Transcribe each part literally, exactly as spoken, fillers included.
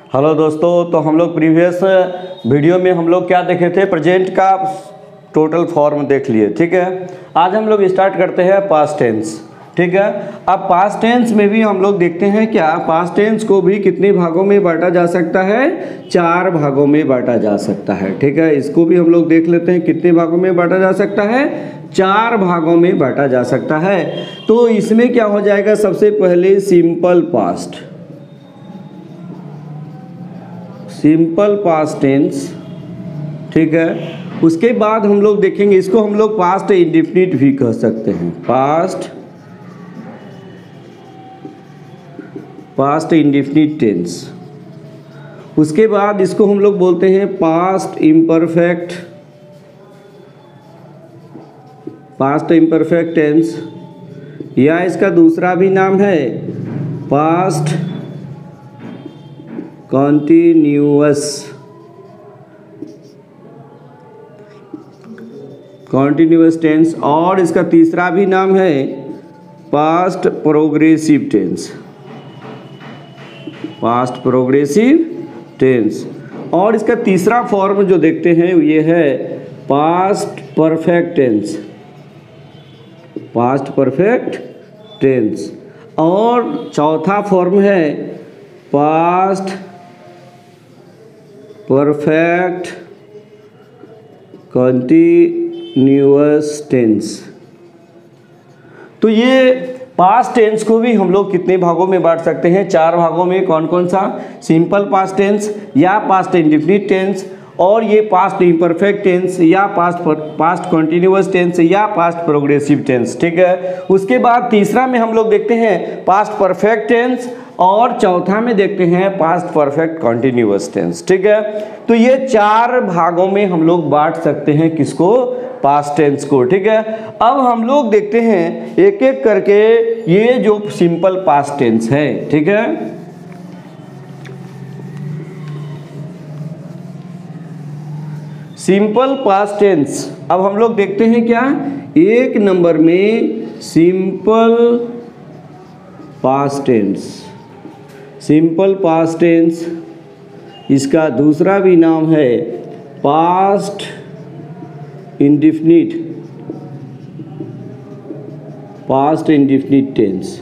Hello दोस्तों, तो हम लोग प्रीवियस वीडियो में हम लोग क्या देखे थे, प्रेजेंट का टोटल फॉर्म देख लिए। ठीक है, आज हम लोग स्टार्ट करते हैं पास्ट टेंस। ठीक है, अब पास्ट टेंस में भी हम लोग देखते हैं क्या, पास्ट टेंस को भी कितने भागों में बांटा जा सकता है, चार भागों में बांटा जा सकता है। ठीक है, इसको भी हम लोग देख लेते हैं कितने भागों में बांटा जा सकता है, चार भागों में बांटा जा सकता है। तो इसमें क्या हो जाएगा, सबसे पहले simple past, simple past tense. ठीक है, उसके बाद हम लोग देखेंगे, इसको हम लोग पास्ट इंडेफिनिट भी कह सकते हैं, पास्ट पास्ट इंडेफिनिट टेंस। उसके बाद इसको हम लोग बोलते हैं past imperfect, past imperfect tense, या इसका दूसरा भी नाम है पास्ट कॉन्टिन्यूअस, कॉन्टिन्यूअस टेंस, और इसका तीसरा भी नाम है past progressive tense, past progressive tense. और इसका तीसरा फॉर्म जो देखते हैं ये है past perfect tense, past perfect tense. और चौथा फॉर्म है पास्ट परफेक्ट कंटिन्यूअस टेंस। तो ये पास्ट टेंस को भी हम लोग कितने भागों में बांट सकते हैं, चार भागों में। कौन कौन सा, सिंपल पास्ट टेंस या पास्ट इंडेफिनिट टेंस, और ये पास्ट इम्परफेक्ट टेंस या पास्ट पास्ट कंटिन्यूअस टेंस या पास्ट प्रोग्रेसिव टेंस। ठीक है, उसके बाद तीसरा में हम लोग देखते हैं पास्ट परफेक्ट टेंस, और चौथा में देखते हैं पास्ट परफेक्ट कंटिन्यूअस टेंस। ठीक है, तो ये चार भागों में हम लोग बांट सकते हैं किसको, पास्ट टेंस को। ठीक है, अब हम लोग देखते हैं एक एक करके ये जो सिंपल पास्ट टेंस है। ठीक है, सिंपल पास्ट टेंस, अब हम लोग देखते हैं क्या, एक नंबर में simple past tense, simple past tense, इसका दूसरा भी नाम है past indefinite, past indefinite tense.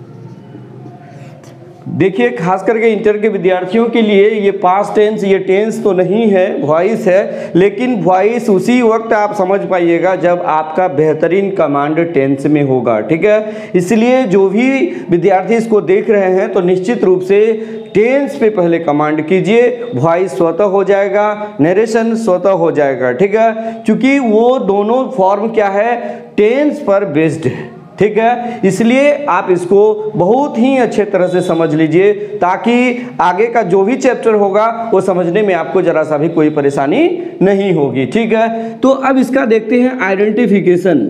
देखिए, खास करके इंटर के विद्यार्थियों के लिए ये पास्ट टेंस, ये टेंस तो नहीं है, वॉइस है, लेकिन वॉइस उसी वक्त आप समझ पाइएगा जब आपका बेहतरीन कमांड टेंस में होगा। ठीक है, इसलिए जो भी विद्यार्थी इसको देख रहे हैं तो निश्चित रूप से टेंस पे पहले कमांड कीजिए, वॉइस स्वतः हो जाएगा, नरेशन स्वतः हो जाएगा। ठीक है, क्योंकि वो दोनों फॉर्म क्या है, टेंस पर बेस्ड है। ठीक है, इसलिए आप इसको बहुत ही अच्छे तरह से समझ लीजिए, ताकि आगे का जो भी चैप्टर होगा वो समझने में आपको जरा सा भी कोई परेशानी नहीं होगी। ठीक है, तो अब इसका देखते हैं आइडेंटिफिकेशन,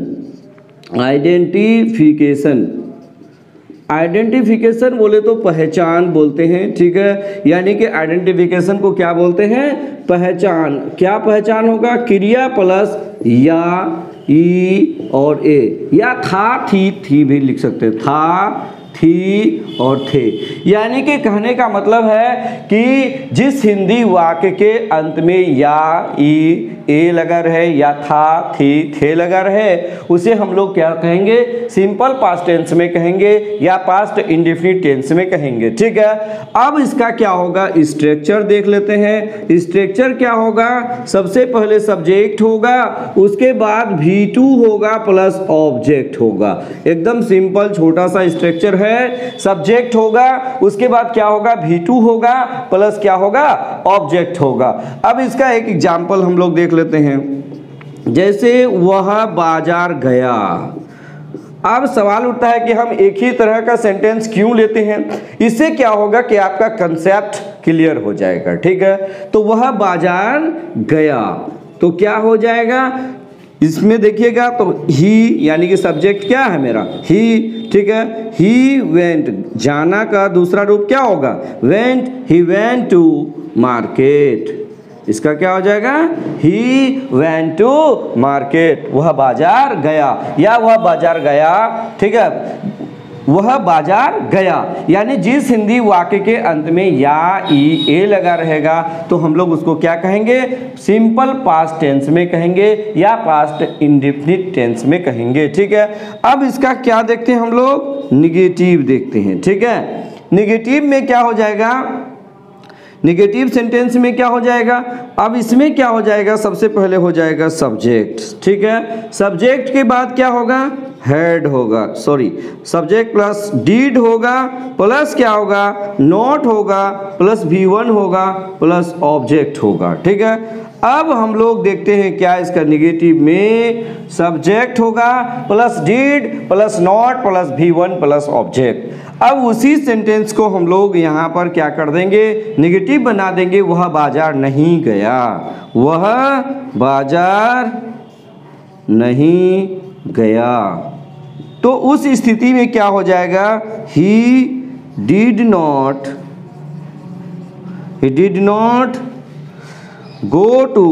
आइडेंटिफिकेशन, आइडेंटिफिकेशन बोले तो पहचान बोलते हैं। ठीक है, यानी कि आइडेंटिफिकेशन को क्या बोलते हैं, पहचान। क्या पहचान होगा, क्रिया प्लस या, ई और ए, या था थी थी भी लिख सकते हैं, था थी और थे। यानी कि कहने का मतलब है कि जिस हिंदी वाक्य के अंत में या, ई, ए लगा रहे, या था थी थे लगा रहे, उसे हम लोग क्या कहेंगे, सिंपल पास्ट टेंस में कहेंगे या पास्ट इंडेफिनिट टेंस में कहेंगे। ठीक है, अब इसका क्या होगा, स्ट्रक्चर देख लेते हैं। स्ट्रक्चर क्या होगा, सबसे पहले सब्जेक्ट होगा, उसके बाद वी टू होगा प्लस ऑब्जेक्ट होगा। एकदम सिंपल छोटा सा स्ट्रक्चर है, सब्जेक्ट होगा, उसके बाद क्या होगा, वी टू होगा प्लस क्या होगा, ऑब्जेक्ट होगा। अब इसका एक एग्जांपल हम लोग देख लेते हैं, जैसे वह बाजार गया। अब सवाल उठता है कि हम एक ही तरह का सेंटेंस क्यों लेते हैं, इससे क्या होगा कि आपका कंसेप्ट क्लियर हो जाएगा। ठीक है, तो वह बाजार गया, तो क्या हो जाएगा, इसमें देखिएगा तो ही, यानी कि सब्जेक्ट क्या है मेरा, ही। ठीक है, ही वेंट, जाना का दूसरा रूप क्या होगा, went, he went to market. इसका क्या हो जाएगा, ही वेंट टू मार्केट, वह बाजार गया, या वह बाजार गया। ठीक है, वह बाजार गया। यानी जिस हिंदी वाक्य के अंत में या ई ए लगा रहेगा तो हम लोग उसको क्या कहेंगे, सिंपल पास्ट टेंस में कहेंगे या पास्ट इंडेफिनिट टेंस में कहेंगे। ठीक है, अब इसका क्या देखते हैं हम लोग, निगेटिव देखते हैं। ठीक है, निगेटिव में क्या हो जाएगा, निगेटिव सेंटेंस में क्या हो जाएगा, अब इसमें क्या हो जाएगा, सबसे पहले हो जाएगा सब्जेक्ट। ठीक है, सब्जेक्ट के बाद क्या होगा, हेड होगा, सॉरी सब्जेक्ट प्लस डीड होगा प्लस क्या होगा, नॉट होगा प्लस वी वन होगा प्लस ऑब्जेक्ट होगा। ठीक है, अब हम लोग देखते हैं क्या इसका निगेटिव में, सब्जेक्ट होगा plus did plus not plus V one plus object. अब उसी सेंटेंस को हम लोग यहाँ पर क्या कर देंगे, निगेटिव बना देंगे, वह बाजार नहीं गया, वह बाजार नहीं गया। तो उस स्थिति में क्या हो जाएगा, he did not he did not go to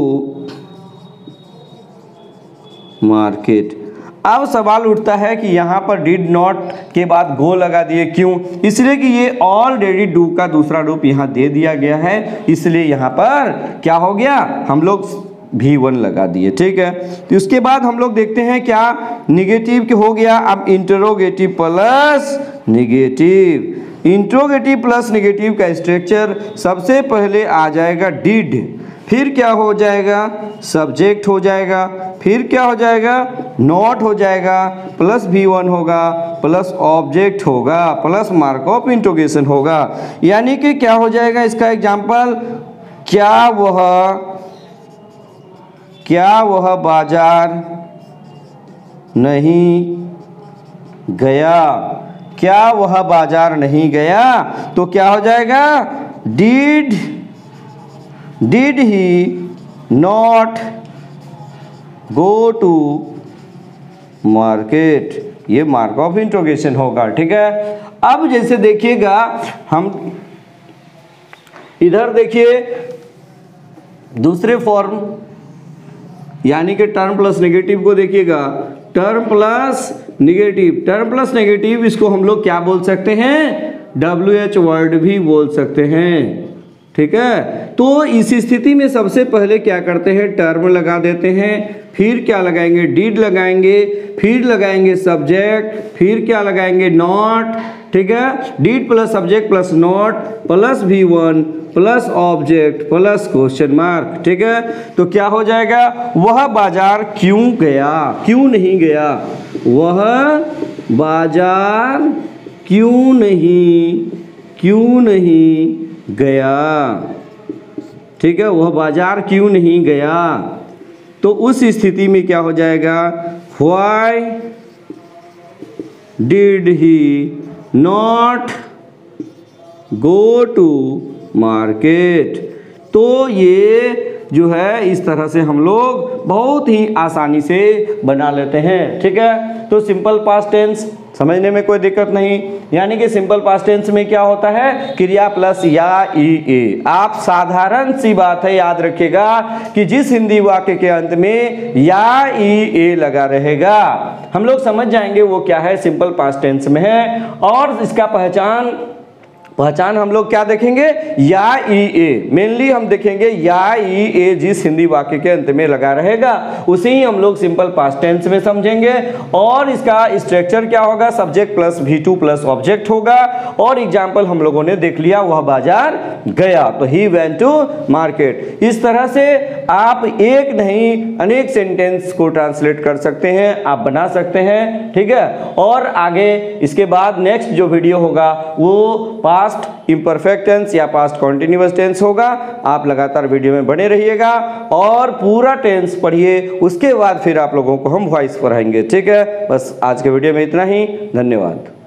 market. अब सवाल उठता है कि यहाँ पर डिड नॉट के बाद गो लगा दिए, क्यों, इसलिए कि ये ऑलरेडी डू का दूसरा रूप यहाँ दे दिया गया है, इसलिए यहाँ पर क्या हो गया, हम लोग भी वन लगा दिए। ठीक है, तो उसके बाद हम लोग देखते हैं क्या, निगेटिव के हो गया, अब interrogative plus negative. Interrogative plus negative का स्ट्रक्चर सबसे पहले आ जाएगा डिड, फिर क्या हो जाएगा, सब्जेक्ट हो जाएगा, फिर क्या हो जाएगा, नॉट हो जाएगा प्लस वी वन होगा प्लस ऑब्जेक्ट होगा प्लस मार्क ऑफ इंटरोगेशन होगा। यानी कि क्या हो जाएगा, इसका एग्जाम्पल, क्या वह क्या वह बाजार नहीं गया, क्या वह बाजार नहीं गया, तो क्या हो जाएगा, did did he not go to market, ये मार्क ऑफ इंट्रोगेशन होगा। ठीक है, अब जैसे देखिएगा, हम इधर देखिए दूसरे फॉर्म यानी कि टर्म प्लस नेगेटिव को देखिएगा, term plus negative, term plus negative इसको हम लोग क्या बोल सकते हैं, डब्ल्यू एच वर्ड भी बोल सकते हैं। ठीक है, तो इस स्थिति में सबसे पहले क्या करते हैं, टर्म लगा देते हैं, फिर क्या लगाएंगे, डिड लगाएंगे, फिर लगाएंगे सब्जेक्ट, फिर क्या लगाएंगे, नॉट। ठीक है, did plus subject plus not plus V one plus object plus question mark. ठीक है, तो क्या हो जाएगा, वह बाजार क्यों गया, क्यों नहीं गया, वह बाजार क्यों नहीं क्यों नहीं गया। ठीक है, वह बाजार क्यों नहीं गया, तो उस स्थिति में क्या हो जाएगा, why did he not go to market. तो ये जो है इस तरह से हम लोग बहुत ही आसानी से बना लेते हैं। ठीक है, तो सिंपल पास्ट टेंस समझने में कोई दिक्कत नहीं, यानी कि सिंपल पास्ट टेंस में क्या होता है, क्रिया प्लस या ई ए। आप साधारण सी बात है याद रखिएगा कि जिस हिंदी वाक्य के अंत में या ई ए लगा रहेगा, हम लोग समझ जाएंगे वो क्या है, सिंपल पास्ट टेंस में है। और इसका पहचान पहचान हम लोग क्या देखेंगे, या ई ए, मेनली हम देखेंगे या ई ए जिस हिंदी वाक्य के अंत में लगा रहेगा उसे ही हम लोग सिंपल पास्ट टेंस में समझेंगे। और इसका स्ट्रक्चर क्या होगा, subject plus V two plus object होगा। और एग्जाम्पल हम लोगों ने देख लिया, वह बाजार गया, तो ही वेंट टू मार्केट। इस तरह से आप एक नहीं अनेक सेंटेंस को ट्रांसलेट कर सकते हैं, आप बना सकते हैं। ठीक है, और आगे इसके बाद नेक्स्ट जो वीडियो होगा वो पास्ट इम्परफेक्ट टेंस या पास्ट कॉन्टिन्यूअस टेंस होगा। आप लगातार वीडियो में बने रहिएगा और पूरा टेंस पढ़िए, उसके बाद फिर आप लोगों को हम वॉइस पढ़ाएंगे। ठीक है, बस आज के वीडियो में इतना ही, धन्यवाद।